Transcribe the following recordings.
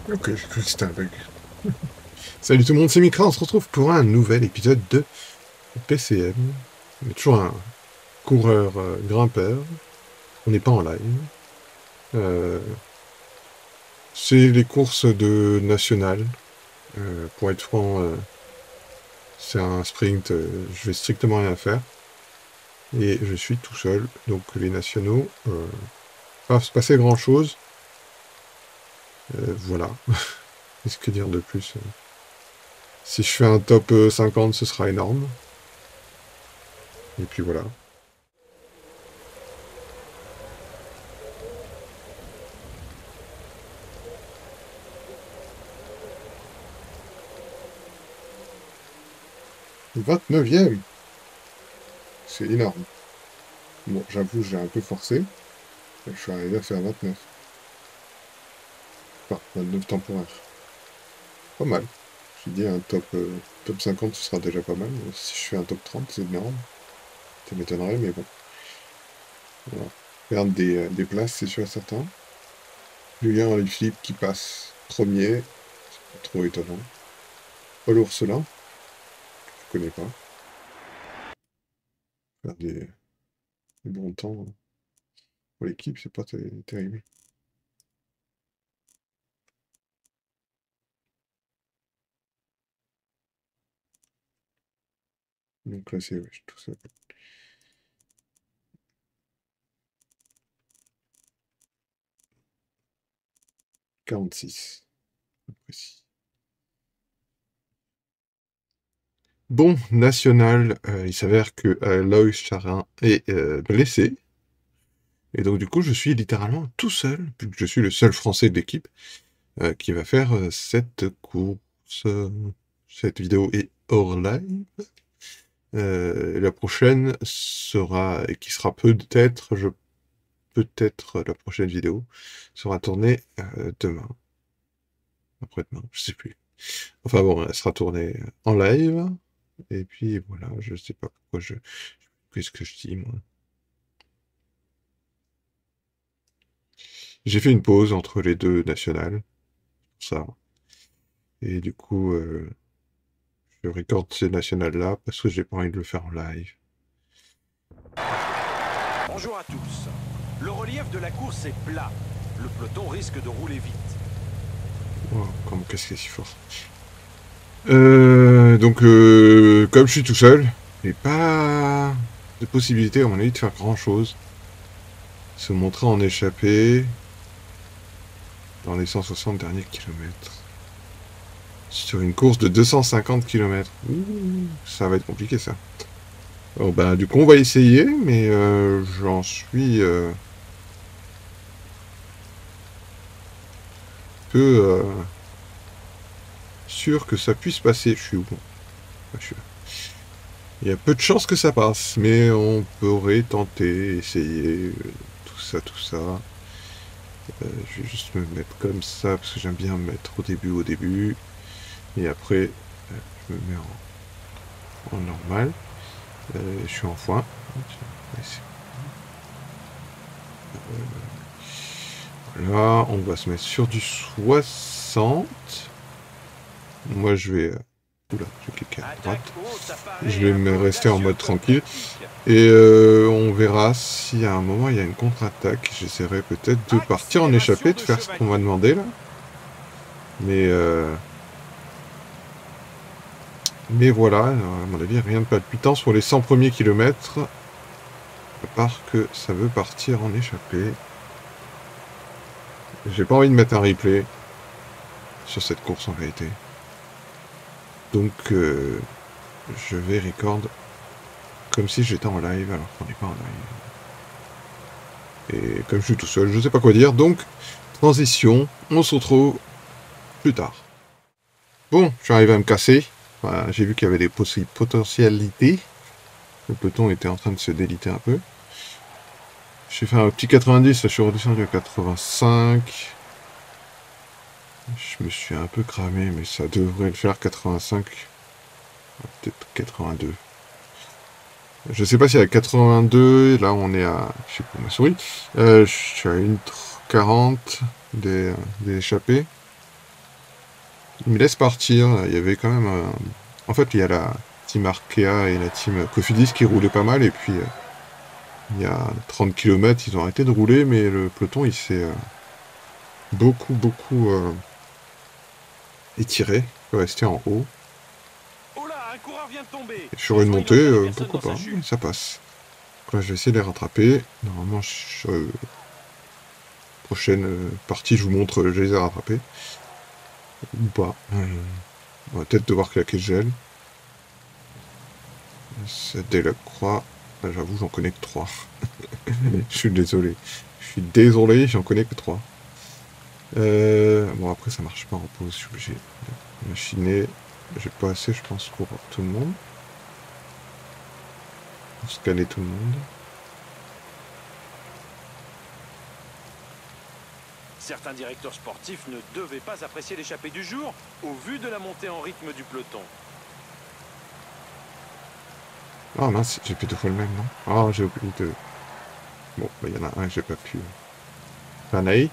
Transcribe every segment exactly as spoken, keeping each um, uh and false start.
Ok, j'ai cru que c'était un bug. Salut tout le monde, c'est Mikra, on se retrouve pour un nouvel épisode de P C M. On est toujours un coureur euh, grimpeur. On n'est pas en live. Euh, c'est les courses de National. Euh, pour être franc, euh, c'est un sprint, euh, je vais strictement rien faire. Et je suis tout seul, donc les nationaux, euh, pas se passer grand chose. Euh, voilà. Qu'est-ce que dire de plus? Si je fais un top euh, cinquante, ce sera énorme. Et puis voilà. vingt-neuvième. C'est énorme. Bon, j'avoue, j'ai un peu forcé. Je suis arrivé à faire vingt-neuf. Enfin, vingt-neuf temporaire. Pas mal. Je me dit un top, euh, top cinquante, ce sera déjà pas mal. Si je fais un top trente, c'est énorme. Ça m'étonnerait, mais bon. Voilà. Perdre des, euh, des places, c'est sûr et certain. Julien Philippe qui passe premier. C'est pas trop étonnant. Paul Ourselin, je connais pas. Faire des, des bons temps pour l'équipe, c'est pas ter- terrible. Donc là, c'est ouais, tout ça. quarante-six. Précis. Bon, national, euh, il s'avère que euh, Loïs Charin est euh, blessé. Et donc, du coup, je suis littéralement tout seul, puisque je suis le seul Français de l'équipe euh, qui va faire euh, cette course. Cette vidéo est hors live. Euh, la prochaine sera, et qui sera peut-être, je peut-être la prochaine vidéo, sera tournée euh, demain. Après-demain, je sais plus. Enfin bon, elle sera tournée en live. Et puis voilà, je sais pas pourquoi je... Qu'est-ce que je dis, moi? J'ai fait une pause entre les deux nationales, ça. Et du coup, euh, je recorde ces nationales-là parce que j'ai pas envie de le faire en live. Bonjour à tous. Le relief de la course est plat. Le peloton risque de rouler vite. Oh, comment qu'est-ce qui est si fort. Euh, donc, euh, comme je suis tout seul, j'ai pas de possibilité, à mon avis, de faire grand-chose. Se montrer en échappée dans les cent soixante derniers kilomètres. Sur une course de deux cent cinquante kilomètres. Ouh, ça va être compliqué, ça. Bon, bah, du coup, on va essayer, mais euh, j'en suis euh, peu euh, sûr que ça puisse passer. Je suis où? Je suis là. Il y a peu de chances que ça passe, mais on pourrait tenter, essayer, euh, tout ça, tout ça. Euh, je vais juste me mettre comme ça, parce que j'aime bien me mettre au début, au début. Et après, euh, je me mets en, en normal. Euh, je suis en foin. Voilà, on va se mettre sur du soixante. Moi, je vais... Oula, j'ai quelqu'un à droite. Je vais me rester en mode tranquille. Et euh, on verra si à un moment il y a une contre-attaque. J'essaierai peut-être de partir en échappée, de faire ce qu'on m'a demandé là. Mais... Euh... Mais voilà, à mon avis, rien de palpitant sur les cent premiers kilomètres. À part que ça veut partir en échappée. J'ai pas envie de mettre un replay sur cette course en vérité. Donc euh, je vais record comme si j'étais en live alors qu'on n'est pas en live. Et comme je suis tout seul, je sais pas quoi dire. Donc, transition, on se retrouve plus tard. Bon, je suis arrivé à me casser. Enfin, j'ai vu qu'il y avait des potentialités. Le peloton était en train de se déliter un peu. J'ai fait un petit quatre-vingt-dix, là, je suis redescendu à quatre-vingt-cinq. Je me suis un peu cramé, mais ça devrait le faire, quatre-vingt-cinq. Peut-être quatre-vingt-deux. Je sais pas si à quatre-vingt-deux, là on est à... Je sais pas ma souris. Euh, je suis à une quarante des, des échappées. Ils me laissent partir. Il y avait quand même... Euh... En fait, il y a la team Arkea et la team Cofidis qui roulaient pas mal. Et puis, euh, il y a trente kilomètres, ils ont arrêté de rouler. Mais le peloton, il s'est euh, beaucoup, beaucoup euh, étiré. Il peut rester en haut. Oh là, un coureur vient de tomber. Et sur une montée, euh, pourquoi pas, oui, ça passe. Donc là, je vais essayer de les rattraper. Normalement, je... euh, prochaine euh, partie, je vous montre, je les ai rattrapés. Ou pas. Euh, on va peut-être devoir claquer le gel. C'est Delacroix. Là, j'avoue, j'en connais que trois. Je suis désolé. Je suis désolé, j'en connais que trois. Euh, bon, après, ça marche pas en pause. Je suis obligé de machiner. J'ai pas assez, je pense, pour tout le monde. Pour scanner tout le monde. Certains directeurs sportifs ne devaient pas apprécier l'échappée du jour au vu de la montée en rythme du peloton. Ah mince, j'ai fait deux fois le même, non? Ah, j'ai oublié de... Bon, bah, il y en a un que j'ai pas pu... Panaï.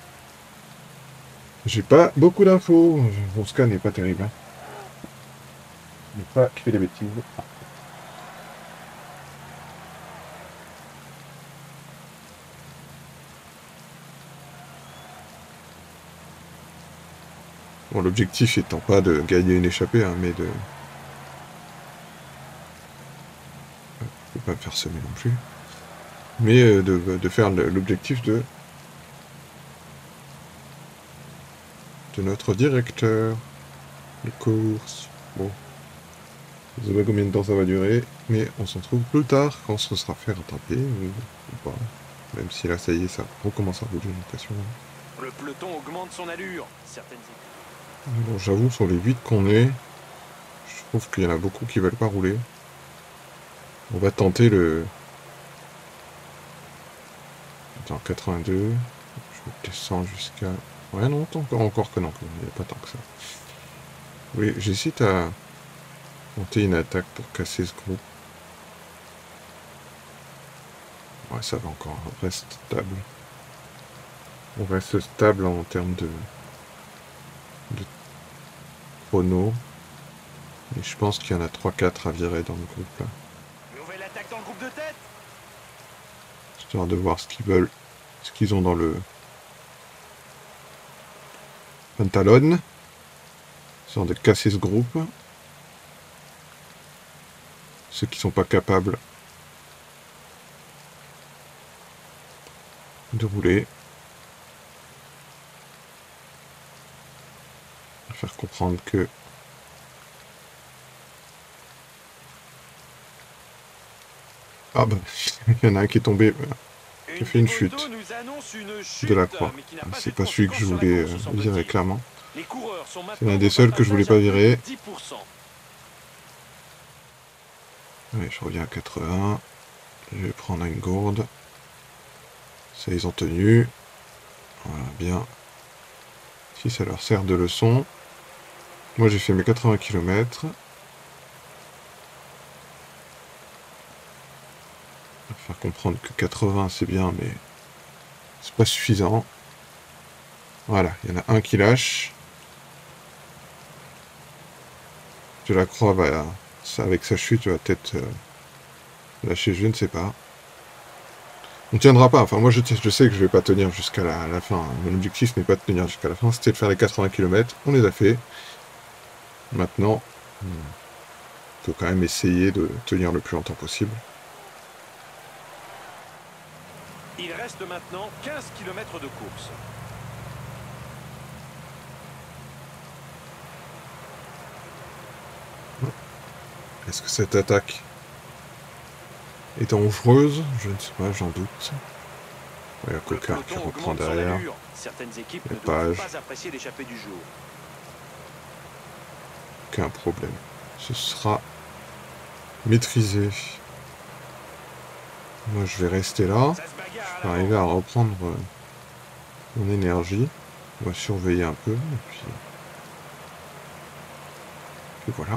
J'ai pas beaucoup d'infos. Mon scan n'est pas terrible. Hein. Je n'ai pas fait des bêtises. Bon, l'objectif étant pas de gagner une échappée, hein, mais de... Je peux pas me faire semer non plus. Mais euh, de, de faire l'objectif de... de notre directeur de course. Bon. Je sais pas combien de temps ça va durer, mais on se retrouve plus tard quand on se sera fait rattraper, ou, ou pas. Même si là, ça y est, ça recommence à rouler, j'ai l'impression. Le peloton augmente son allure. Certaines... Bon, j'avoue, sur les huit qu'on est, je trouve qu'il y en a beaucoup qui veulent pas rouler. On va tenter le... Attends, quatre-vingt-deux. Je descends jusqu'à... Ouais, non, encore, encore que non, il n'y a pas tant que ça. Oui, j'hésite à monter une attaque pour casser ce groupe. Ouais, ça va encore, on reste stable. On reste stable en termes de, de chrono. Et je pense qu'il y en a trois quatre à virer dans le groupe là. Nouvelle attaque dans le groupe de tête. Histoire de voir ce qu'ils veulent, ce qu'ils ont dans le pantalon. Histoire de casser ce groupe. Ceux qui sont pas capables de rouler. Faire comprendre que ah bah il y en a un qui est tombé, qui a fait une chute de la croix. C'est pas celui que je voulais euh, virer clairement. C'est l'un des seuls que je voulais pas virer. Allez, je reviens à quatre-vingts. Je vais prendre une gourde. Ça, ils ont tenu. Voilà, bien. Si ça leur sert de leçon. Moi, j'ai fait mes quatre-vingts kilomètres. Faire comprendre que quatre-vingts, c'est bien, mais c'est pas suffisant. Voilà, il y en a un qui lâche. Delacroix va, ça, avec sa chute, va peut-être euh, lâcher, je ne sais pas. On tiendra pas, enfin moi je, je sais que je vais pas tenir jusqu'à la, la fin. Mon objectif n'est pas de tenir jusqu'à la fin, c'était de faire les quatre-vingts kilomètres. On les a fait. Maintenant, il faut quand même essayer de tenir le plus longtemps possible. Il reste maintenant quinze kilomètres de course. Est-ce que cette attaque est dangereuse? Je ne sais pas, j'en doute. Il y a Coquart qui reprend derrière. Certaines équipes ne doivent pas apprécier l'échappée du jour. Aucun problème. Ce sera maîtrisé. Moi, je vais rester là. Je vais arriver à reprendre euh, mon énergie. On va surveiller un peu. Et puis, et voilà.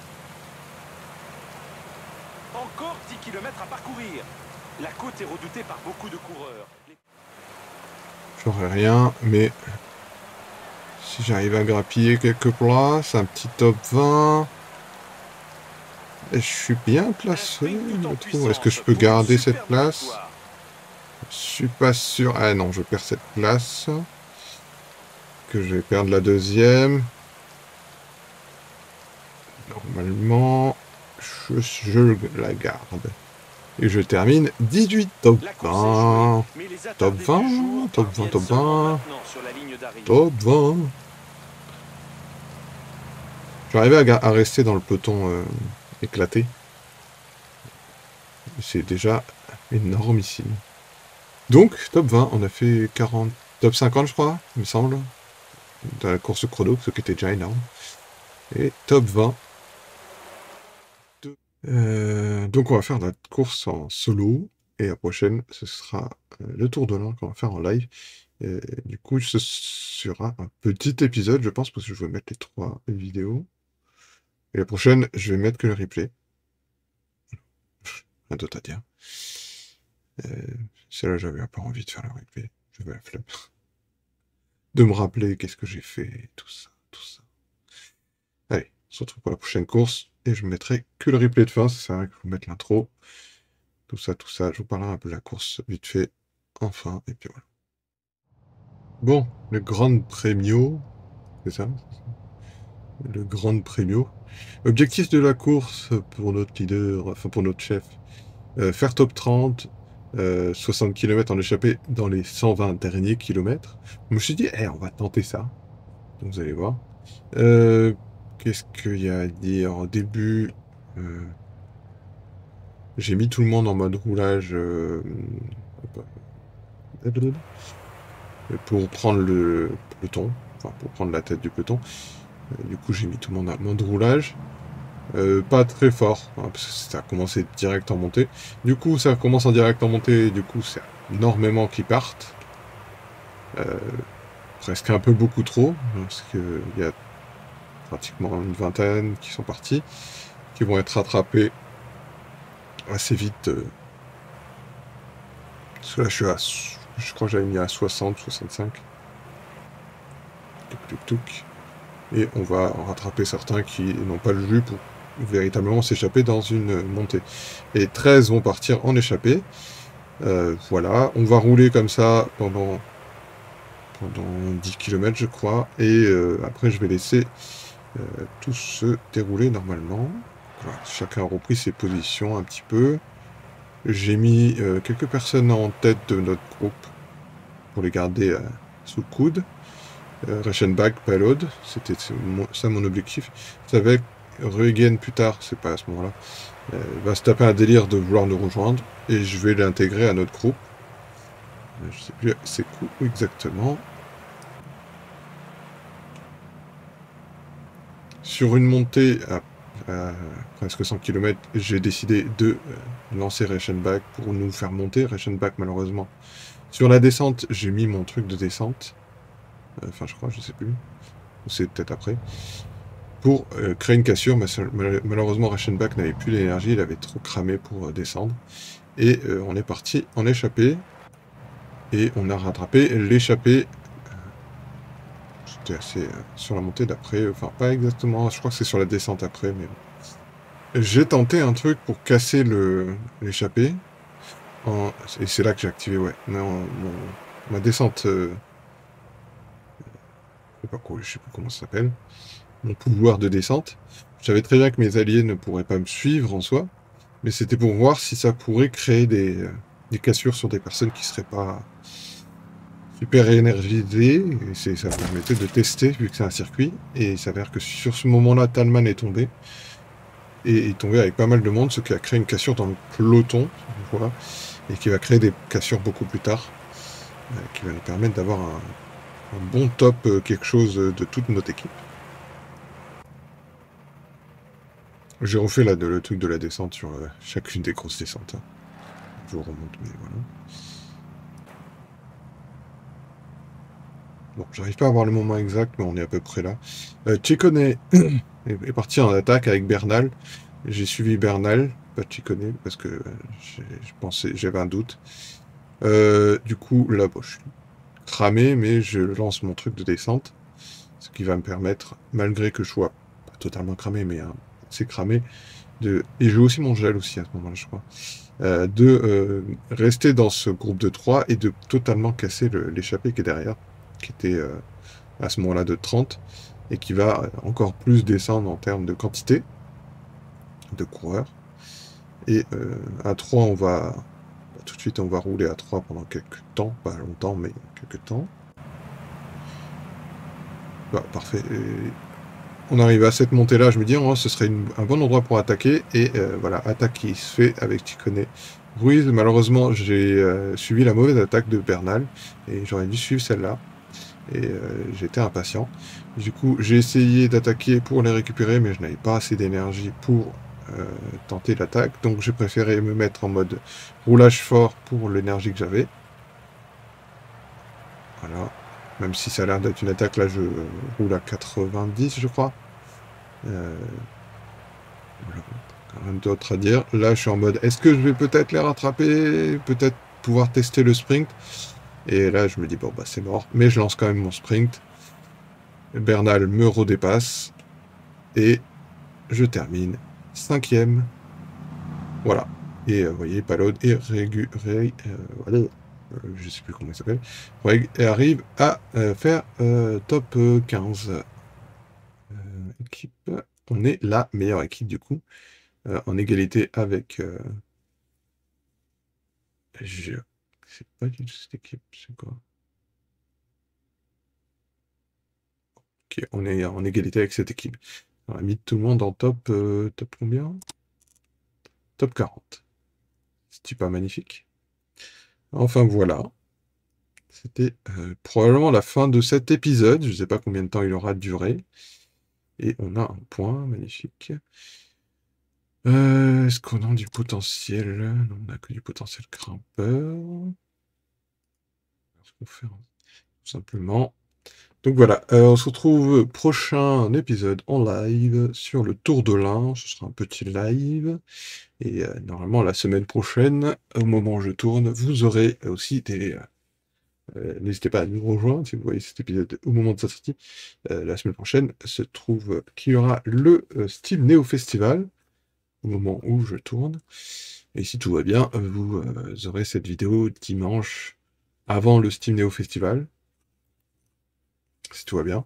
Encore dix kilomètres à parcourir. La côte est redoutée par beaucoup de coureurs. J'aurai rien, mais Si j'arrive à grappiller quelques places, un petit top vingt. Et je suis bien placé, je trouve. Est-ce que je peux garder cette place? Je suis pas sûr. Ah non, je perds cette place. Que je vais perdre la deuxième. Normalement, je, je la garde. Et je termine dix-huit top vingt. Top vingt, top vingt, top vingt. Top vingt. J'arrivais à, à rester dans le peloton euh, éclaté. C'est déjà énormissime. Donc, top vingt, on a fait quarante, top cinquante, je crois, il me semble, dans la course chrono, ce qui était déjà énorme. Et top vingt. Euh, donc, on va faire la course en solo. Et la prochaine, ce sera euh, le Tour de l'Ain qu'on va faire en live. Et, du coup, ce sera un petit épisode, je pense, parce que je vais mettre les trois vidéos. Et la prochaine, je vais mettre que le replay. Rien d'autre à dire. Euh, Celle-là, j'avais un peu envie de faire le replay. J'avais la flemme. De me rappeler qu'est-ce que j'ai fait, tout ça, tout ça. Allez, on se retrouve pour la prochaine course. Et je ne mettrai que le replay de fin. C'est vrai qu'il faut mettre l'intro. Tout ça, tout ça. Je vous parlerai un peu de la course vite fait. Enfin, et puis voilà. Bon, le Grand Premio. C'est ça, le Grand Premio. Objectif de la course pour notre leader, enfin pour notre chef. Euh, faire top trente, euh, soixante kilomètres en échappée dans les cent vingt derniers kilomètres. Je me suis dit, eh, on va tenter ça. Donc vous allez voir. Euh, Qu'est-ce qu'il y a à dire? Au début, euh, j'ai mis tout le monde en mode roulage euh, pour prendre le peloton, enfin pour prendre la tête du peloton. Euh, du coup, j'ai mis tout le monde en mode roulage. Euh, pas très fort, hein, parce que ça a commencé direct en montée. Du coup, ça commence en direct en montée, du coup, c'est énormément qui partent. Euh, presque un peu beaucoup trop, parce qu'il y a pratiquement une vingtaine qui sont partis, qui vont être rattrapés assez vite. Euh, parce que là, je suis à, je crois que j'avais mis à soixante, soixante-cinq. Tuk tuk tuk. Et on va en rattraper certains qui n'ont pas le jus pour véritablement s'échapper dans une montée. Et treize vont partir en échappée. Euh, voilà, on va rouler comme ça pendant, pendant dix kilomètres, je crois. Et euh, après, je vais laisser euh, tout se dérouler normalement. Voilà, chacun a repris ses positions un petit peu. J'ai mis euh, quelques personnes en tête de notre groupe pour les garder euh, sous le coude. Euh, Reichenbach, Palode, c'était ça mon objectif. Ça va être Regen plus tard, c'est pas à ce moment-là, euh, va se taper un délire de vouloir nous rejoindre et je vais l'intégrer à notre groupe. Euh, je sais plus c'est où exactement. Sur une montée à, à presque cent kilomètres, j'ai décidé de euh, lancer Reichenbach pour nous faire monter. Reichenbach, malheureusement. Sur la descente, j'ai mis mon truc de descente. Enfin, je crois, je sais plus. C'est peut-être après. Pour euh, créer une cassure, mais malheureusement, Reichenbach n'avait plus d'énergie, il avait trop cramé pour euh, descendre. Et euh, on est parti en échappée. Et on a rattrapé l'échappée. C'était assez euh, sur la montée d'après. Enfin, pas exactement, je crois que c'est sur la descente après. Mais j'ai tenté un truc pour casser l'échappée. En... Et c'est là que j'ai activé, ouais. Non, mon... ma descente... Euh... Je sais pas quoi, je sais plus comment ça s'appelle. Mon pouvoir de descente. Je savais très bien que mes alliés ne pourraient pas me suivre en soi, mais c'était pour voir si ça pourrait créer des, euh, des cassures sur des personnes qui seraient pas super énergisées, et ça permettait de tester vu que c'est un circuit, et il s'avère que sur ce moment-là, Talman est tombé, et est tombé avec pas mal de monde, ce qui a créé une cassure dans le peloton, voilà, et qui va créer des cassures beaucoup plus tard, euh, qui va nous permettre d'avoir un, un bon top, euh, quelque chose de toute notre équipe. J'ai refait là, de, le truc de la descente sur euh, chacune des grosses descentes. Hein. Je vous remonte, mais voilà. Bon, j'arrive pas à voir le moment exact, mais on est à peu près là. Euh, Ciccone est, est parti en attaque avec Bernal. J'ai suivi Bernal, pas Ciccone, parce que euh, je pensais, j'avais un doute. Euh, du coup, là, bon, je suis cramé, mais je lance mon truc de descente. Ce qui va me permettre, malgré que je sois pas totalement cramé, mais hein, c'est cramé, de... et j'ai aussi mon gel aussi à ce moment-là, je crois, euh, de euh, rester dans ce groupe de trois et de totalement casser l'échappée qui est derrière, qui était euh, à ce moment-là de trente, et qui va encore plus descendre en termes de quantité de coureurs. Et euh, à trois, on va... Tout de suite, on va rouler à trois pendant quelques temps, pas longtemps, mais quelques temps. Bah, parfait. Et on arrive à cette montée-là, je me dis, oh, ce serait une, un bon endroit pour attaquer. Et euh, voilà, attaque qui se fait avec Ticonnet Ruiz. Malheureusement, j'ai euh, suivi la mauvaise attaque de Bernal, et j'aurais dû suivre celle-là. Et euh, j'étais impatient. Du coup, j'ai essayé d'attaquer pour les récupérer, mais je n'avais pas assez d'énergie pour euh, tenter l'attaque. Donc j'ai préféré me mettre en mode roulage fort pour l'énergie que j'avais. Voilà. Même si ça a l'air d'être une attaque, là je roule à quatre-vingt-dix, je crois. Euh... Voilà. Rien d'autre à dire. Là je suis en mode, est-ce que je vais peut-être les rattraper? Peut-être pouvoir tester le sprint? Et là je me dis, bon bah c'est mort. Mais je lance quand même mon sprint. Bernal me redépasse. Et je termine cinquième. Voilà. Et vous euh, voyez, Palode et Régu... Ré... Euh, voilà. Euh, je sais plus comment il s'appelle, et arrive à euh, faire euh, top euh, quinze. Euh, équipe, on est la meilleure équipe du coup, euh, en égalité avec... Euh, je sais pas du tout cette équipe, c'est quoi? Ok, on est en égalité avec cette équipe. On a mis tout le monde en top, euh, top combien? Top quarante. C'est pas magnifique? Enfin voilà. C'était euh, probablement la fin de cet épisode. Je ne sais pas combien de temps il aura duré. Et on a un point magnifique. Euh, Est-ce qu'on a du potentiel? Non, on n'a que du potentiel grimpeur. Qu'est-ce qu'on fait tout simplement? Donc voilà, euh, on se retrouve prochain épisode en live sur le Tour de l'Ain. Ce sera un petit live. Et euh, normalement, la semaine prochaine, au moment où je tourne, vous aurez aussi des... Euh, N'hésitez pas à nous rejoindre si vous voyez cet épisode au moment de sa sortie. Euh, la semaine prochaine se trouve qu'il y aura le euh, Steam Neo Festival au moment où je tourne. Et si tout va bien, vous euh, aurez cette vidéo dimanche avant le Steam Neo Festival. Si tout va bien.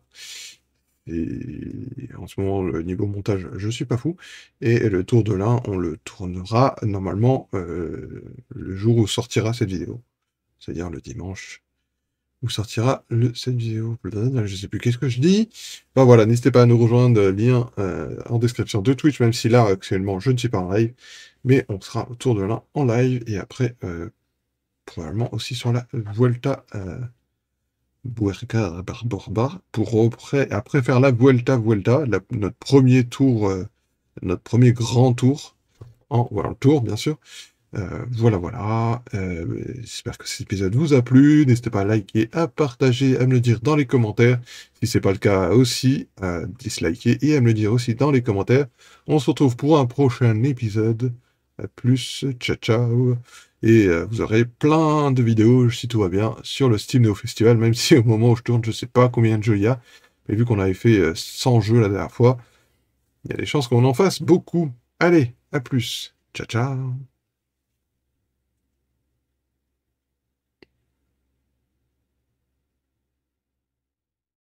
Et en ce moment, le niveau montage, je suis pas fou. Et le Tour de l'Ain, on le tournera normalement euh, le jour où sortira cette vidéo. C'est-à-dire le dimanche où sortira le, cette vidéo. Je sais plus qu'est-ce que je dis. Ben voilà, n'hésitez pas à nous rejoindre, lien euh, en description de Twitch, même si là, actuellement, je ne suis pas en live. Mais on sera au Tour de l'Ain en live, et après, euh, probablement aussi sur la Vuelta euh, Buerca Barborba, pour après, après faire la Vuelta Vuelta, la, notre premier tour, euh, notre premier grand tour, en voilà, le tour, bien sûr. Euh, voilà, voilà. Euh, J'espère que cet épisode vous a plu. N'hésitez pas à liker, à partager, à me le dire dans les commentaires. Si c'est pas le cas aussi, à disliker et à me le dire aussi dans les commentaires. On se retrouve pour un prochain épisode. À plus, ciao, ciao. Et euh, vous aurez plein de vidéos, si tout va bien, sur le Steam Neo Festival, même si au moment où je tourne, je sais pas combien de jeux il y a. Mais vu qu'on avait fait euh, cent jeux la dernière fois, il y a des chances qu'on en fasse beaucoup. Allez, à plus. Ciao, ciao.